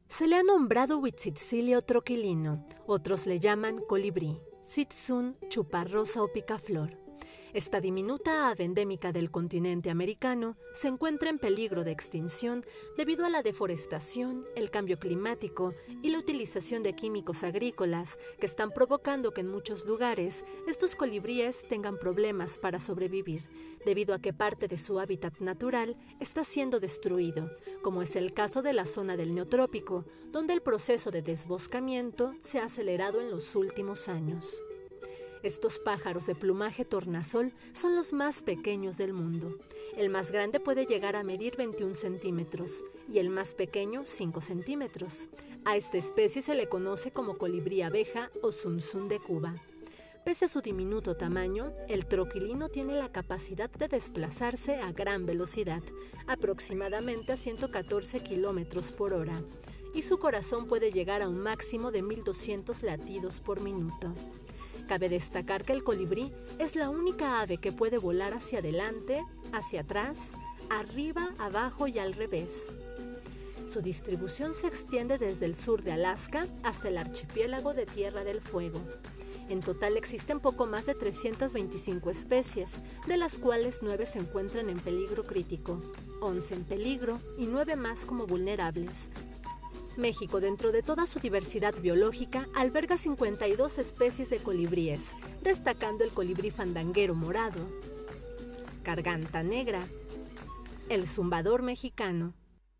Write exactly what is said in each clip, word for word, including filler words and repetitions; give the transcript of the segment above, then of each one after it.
Se le ha nombrado Huitzitzilio troquilino, otros le llaman colibrí, Zitzun, chuparrosa o picaflor. Esta diminuta ave endémica del continente americano se encuentra en peligro de extinción debido a la deforestación, el cambio climático y la utilización de químicos agrícolas que están provocando que en muchos lugares estos colibríes tengan problemas para sobrevivir, debido a que parte de su hábitat natural está siendo destruido, como es el caso de la zona del Neotrópico, donde el proceso de desboscamiento se ha acelerado en los últimos años. Estos pájaros de plumaje tornasol son los más pequeños del mundo. El más grande puede llegar a medir veintiún centímetros y el más pequeño cinco centímetros. A esta especie se le conoce como colibrí abeja o zunzún de Cuba. Pese a su diminuto tamaño, el troquilino tiene la capacidad de desplazarse a gran velocidad, aproximadamente a ciento catorce kilómetros por hora, y su corazón puede llegar a un máximo de mil doscientos latidos por minuto. Cabe destacar que el colibrí es la única ave que puede volar hacia adelante, hacia atrás, arriba, abajo y al revés. Su distribución se extiende desde el sur de Alaska hasta el archipiélago de Tierra del Fuego. En total existen poco más de trescientas veinticinco especies, de las cuales nueve se encuentran en peligro crítico, once en peligro y nueve más como vulnerables. México, dentro de toda su diversidad biológica, alberga cincuenta y dos especies de colibríes, destacando el colibrí fandanguero morado, garganta negra, el zumbador mexicano,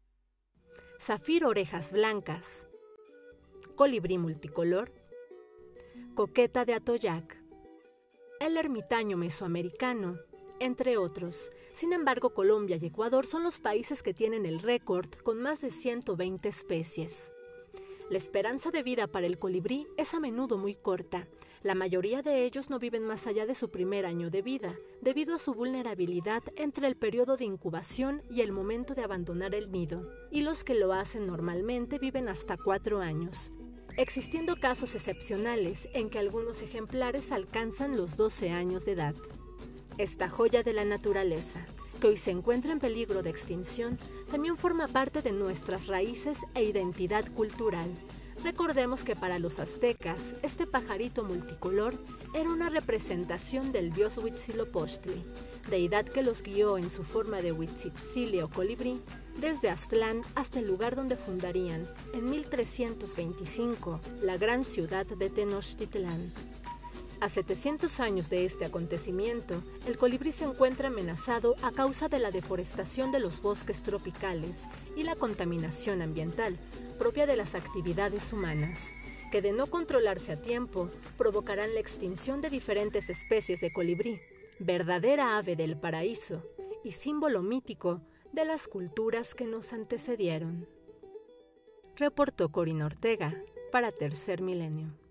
zafiro orejas blancas, colibrí multicolor, coqueta de Atoyac, el ermitaño mesoamericano, entre otros. Sin embargo, Colombia y Ecuador son los países que tienen el récord con más de ciento veinte especies. La esperanza de vida para el colibrí es a menudo muy corta. La mayoría de ellos no viven más allá de su primer año de vida, debido a su vulnerabilidad entre el periodo de incubación y el momento de abandonar el nido, y los que lo hacen normalmente viven hasta cuatro años, existiendo casos excepcionales en que algunos ejemplares alcanzan los doce años de edad. Esta joya de la naturaleza, que hoy se encuentra en peligro de extinción, también forma parte de nuestras raíces e identidad cultural. Recordemos que para los aztecas, este pajarito multicolor era una representación del dios Huitzilopochtli, deidad que los guió en su forma de Huitzitzili o colibrí, desde Aztlán hasta el lugar donde fundarían, en mil trescientos veinticinco, la gran ciudad de Tenochtitlán. A setecientos años de este acontecimiento, el colibrí se encuentra amenazado a causa de la deforestación de los bosques tropicales y la contaminación ambiental propia de las actividades humanas, que de no controlarse a tiempo, provocarán la extinción de diferentes especies de colibrí, verdadera ave del paraíso y símbolo mítico de las culturas que nos antecedieron. Reportó Corina Ortega para Tercer Milenio.